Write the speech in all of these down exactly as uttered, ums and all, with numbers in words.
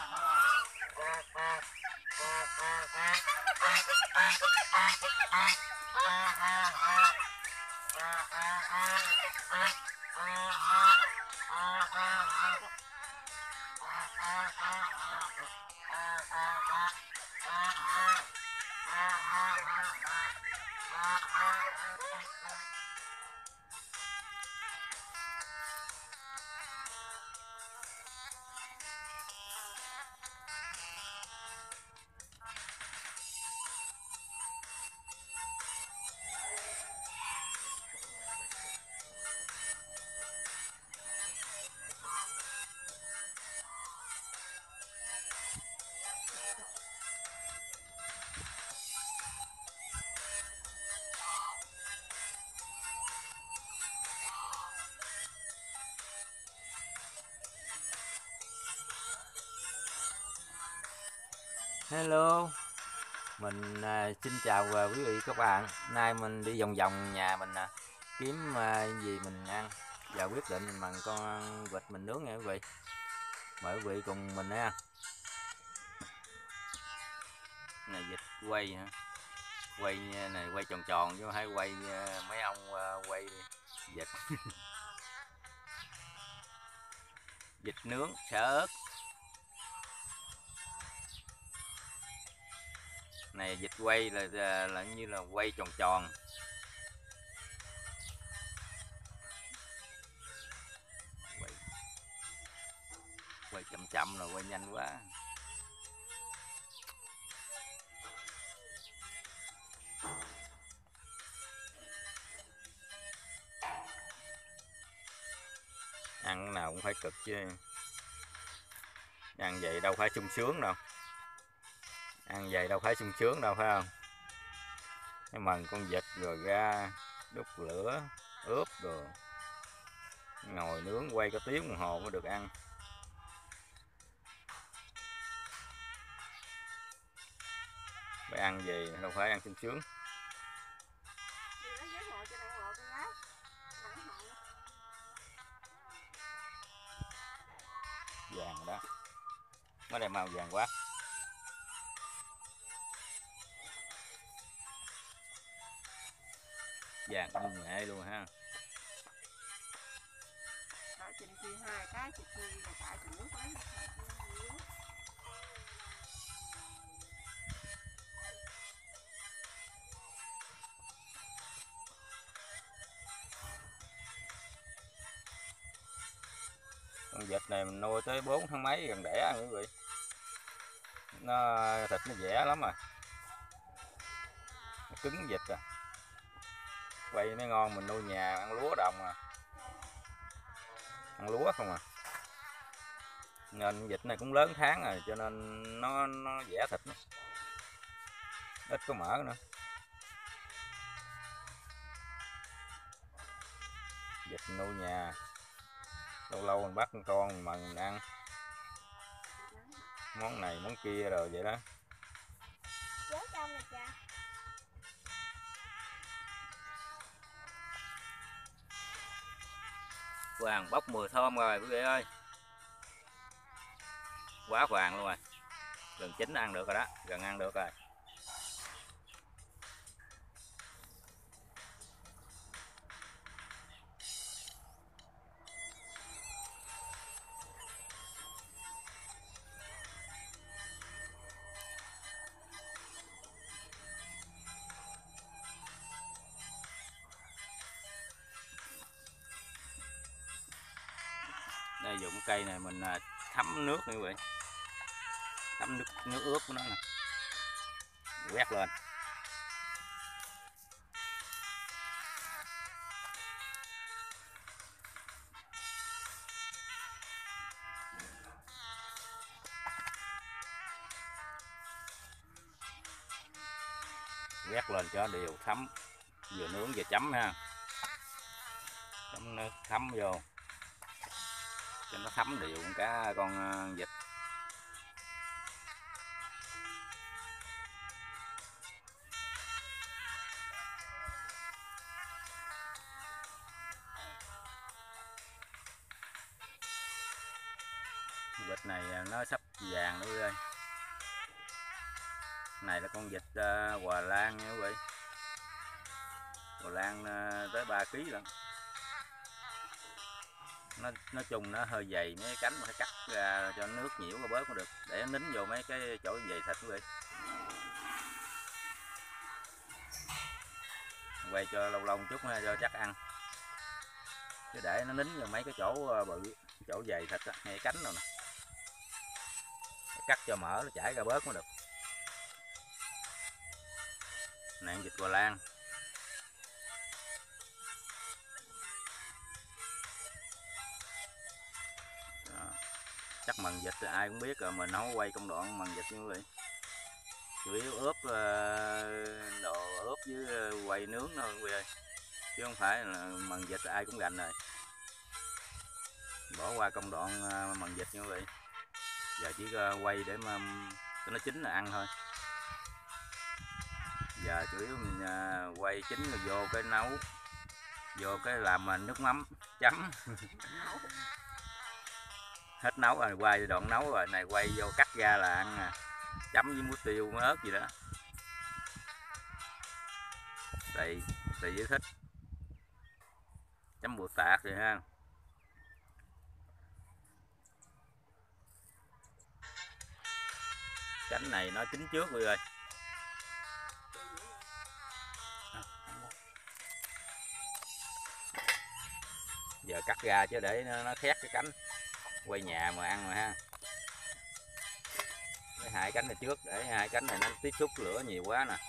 Hello, mình à, xin chào à, quý vị các bạn. Nay mình đi vòng vòng nhà mình à, kiếm à, gì mình ăn và quyết định mình bằng con vịt mình nướng nha quý vị. Mời quý vị cùng mình nha. Này vịt quay hả? Quay này quay tròn tròn chứ hay quay à, mấy ông à, quay vịt. Vịt nướng xả ớt. Này vịt quay là, là là như là quay tròn tròn. Quay, quay chậm chậm rồi quay nhanh quá. Ăn nào cũng phải cực chứ, ăn vậy đâu phải sung sướng đâu, ăn vậy đâu phải sung sướng đâu phải không? Cái mần con vịt rồi ra đốt lửa ướp rồi ngồi nướng quay có tiếng đồng hồ mới được ăn. Phải ăn gì đâu phải ăn sung sướng. Vàng rồi đó, mới đây màu vàng quá. Vàng như nghệ luôn ha. Con vịt này mình nuôi tới bốn tháng mấy gần đẻ quý vị. Nó thịt nó dẻ lắm rồi. Nó cứng vịt à. Quay nó ngon, mình nuôi nhà ăn lúa đồng à. Ăn lúa không à. Nên vịt này cũng lớn tháng rồi cho nên nó nó dẻ thịt nó. Ít có mỡ nữa. Vịt nuôi nhà. Lâu lâu mình bắt con con mình mần mình ăn. Món này món kia rồi vậy đó. Vàng bốc mùi thơm rồi quý vị ơi. Quá vàng luôn rồi. Gần chín ăn được rồi đó, gần ăn được rồi. Đây dụng cây này mình thấm nước như vậy, thấm nước nước ướp của nó nè, quét lên. Quét lên cho đều thấm, vừa nướng vừa chấm ha, chấm nước thấm vô cho nó thấm đều cả con vịt. vịt này nó sắp vàng nữa quý ơi. Này là con vịt uh, Hòa Lan nha quý vị. Hòa Lan uh, tới ba ký lận. Nó nói chung nó hơi dày, mấy cánh phải cắt ra cho nước nhiễu ra bớt mới được, để nó nín vô mấy cái chỗ dày thịt quý vị. Quay cho lâu lâu chút ha, cho chắc ăn. Chứ để nó nín vào mấy cái chỗ bự, chỗ dày thịt á, ngay cánh rồi nè. Cắt cho mỡ nó chảy ra bớt mới được. Này vịt Hòa Lan. Đó. Chắc mần vịt thì ai cũng biết rồi, mình không có quay công đoạn mần vịt như vậy. Chủ yếu ướp đồ ướp với quay nướng thôi quý ơi, chứ không phải là mần vịt ai cũng gành rồi. Bỏ qua công đoạn mần vịt như vậy. Giờ chỉ quay để mà cho nó chín là ăn thôi. Giờ chủ yếu mình quay chín rồi vô cái nấu, vô cái làm nước mắm chấm. Hết nấu rồi, quay đoạn nấu rồi, này quay vô cắt ra là ăn nè, chấm với muối tiêu muối ớt gì đó, tùy tùy với thích, chấm bột tạt vậy ha. Cánh này nó chín trước quý ơi. Giờ cắt ra chứ để nó, nó khét cái cánh, quay nhà mà ăn mà ha. Cái hai cánh này trước, để hai cánh này nó tiếp xúc lửa nhiều quá nè,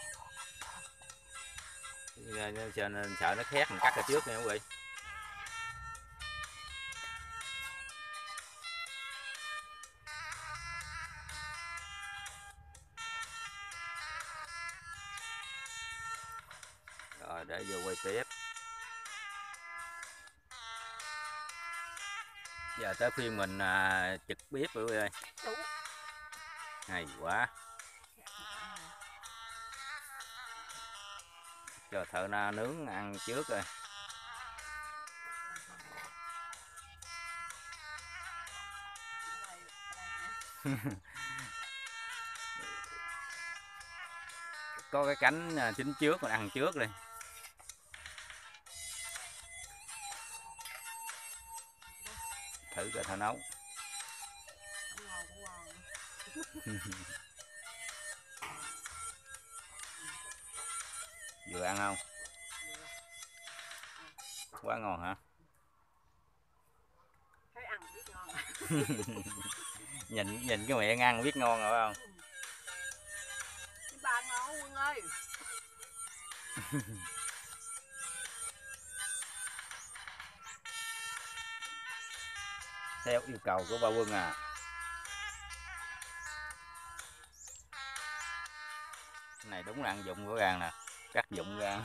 cho nên sợ nó khét mình cắt ra trước nha quý vị. Rồi để vô quay tiếp. Giờ tới phiên mình à, trực bếp quý vị ơi. Hay quá. Cho thợ na nướng ăn trước rồi. Có cái cánh chín trước mình ăn trước đi. Thử coi thợ nấu. Vừa ăn không? Quá ngon hả? Thấy ăn biết ngon. nhìn nhìn cái miệng ăn biết ngon rồi phải không? Cái ba ngon Quân ơi. Theo yêu cầu của ba Quân à. Cái này đúng là ăn dụng của gàng nè, cắt dụng ra.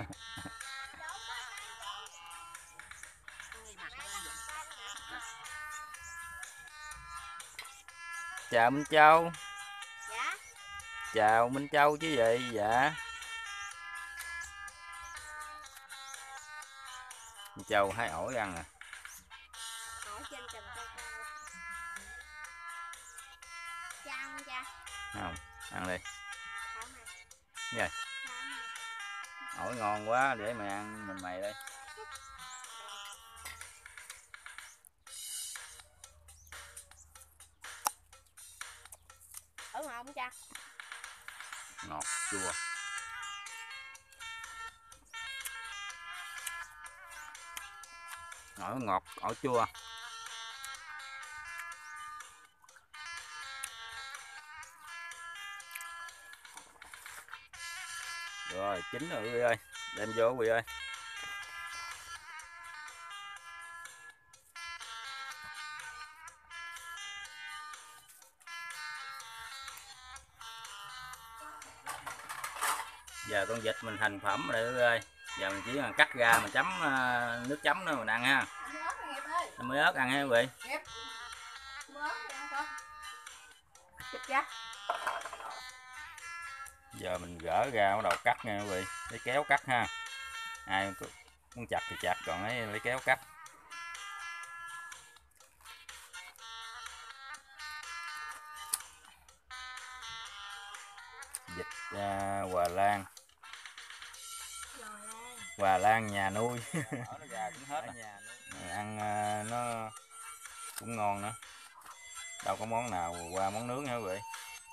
Chào Minh Châu. Dạ. Chào Minh Châu chứ gì. Dạ. Minh Châu hái ổi ăn nè. Ổi trên trần cây cao. Cha không cha? Không, ăn đi. Dạ. Ổi ngon quá, để mày ăn mình mày đây. Ở ngoài không cha? Ngọt chua. Ổi ngọt, ổi chua. Rồi chín rồi quý vị ơi, đem vô quý vị ơi. Giờ con vịt mình thành phẩm rồi quý vị ơi. Giờ mình chỉ cần cắt ra mình chấm uh, nước chấm nữa mình ăn ha. Mới ớt ăn ha quý vị. Giờ mình gỡ ra bắt đầu cắt nha quý vị, lấy kéo cắt ha. Ai muốn chặt thì chặt, còn lấy lấy kéo cắt. vịt à, Hòa Lan. Lò lan. Hòa Lan nhà nuôi. Ở nó gà cũng hết nhà nuôi. Ăn à, nó cũng ngon nữa, đâu có món nào qua món nướng hả quý vị.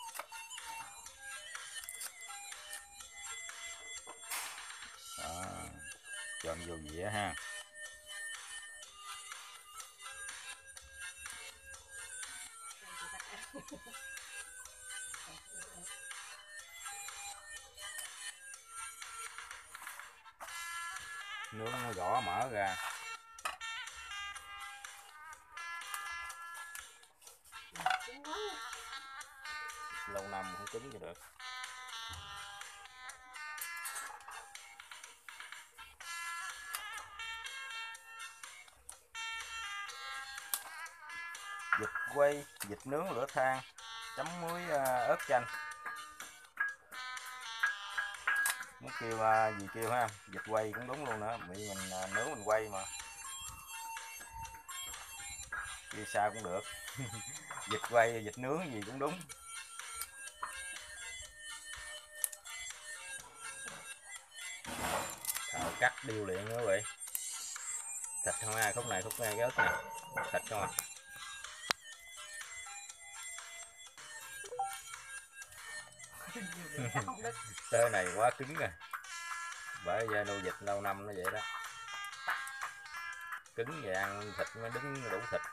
Đó, cho vô dĩa ha. Nướng nó gõ mở ra. Lâu năm không cứng cho được. Vịt quay, vịt nướng lửa than chấm muối uh, ớt chanh. Muốn kêu uh, gì kêu ha, vịt quay cũng đúng luôn nữa, bị mình uh, nướng mình quay mà. Kêu sao cũng được. Vịt quay, vịt nướng gì cũng đúng. Thợ cắt điêu luyện nữa quý vị. Thịt không ai, khúc này khúc này cái ớt này, thịt không à. Tơ này quá cứng rồi, bởi vì nuôi vịt lâu năm nó vậy đó, cứng và ăn thịt mới đứng đủ thịt.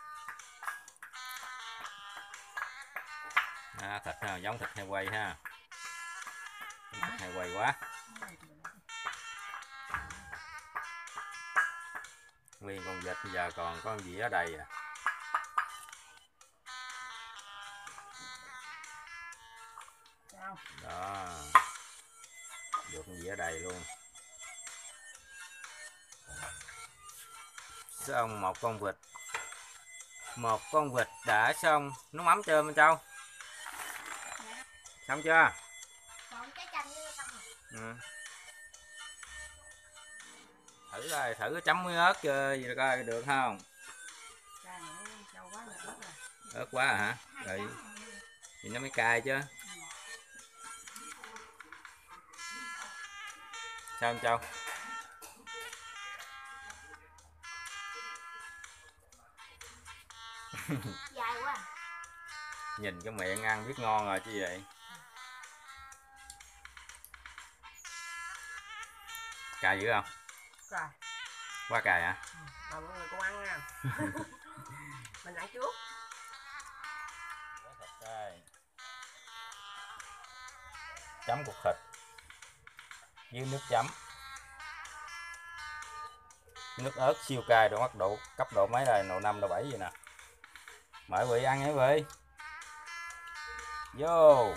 À, thịt ha, giống thịt heo quay ha, thịt heo quay quá. Nguyên con vịt bây giờ còn có gì ở đây à. Đó, được gì ở đây luôn. Xong một con vịt, một con vịt đã xong. Nước mắm chưa bên Châu? Xong chưa? Còn cái chanh nữa xong rồi. Ừ. Thử coi, thử chấm muối ớt chơi gì coi được không? Ớt quá à hả? Rồi thì nó mới cay chứ. Sao anh Châu? Dài quá. Nhìn cái miệng ăn biết ngon rồi chứ vậy. Cay dữ không? Rồi. Quá cay hả? Ừ. Rồi mọi người cùng ăn nha. Mình ăn trước. Thịt đây. Chấm cục thịt với nước chấm. Nước ớt siêu cay, độ bắt độ cấp độ mấy đây, độ năm độ bảy vậy nè. Mời quý vị ăn nha quý vị. Vô.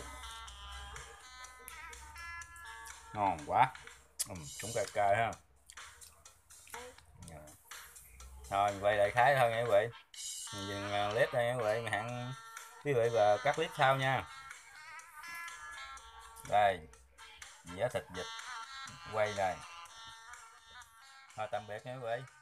Ngon quá. Ừ, cũng cay cay ha. Thôi quay đại khái thôi nha quý vị. Mình dừng clip đây nha quý vị, hẹn quý vị và các clip sau nha. Đây, dĩa thịt vịt quay này. Thôi tạm biệt nha quý vị.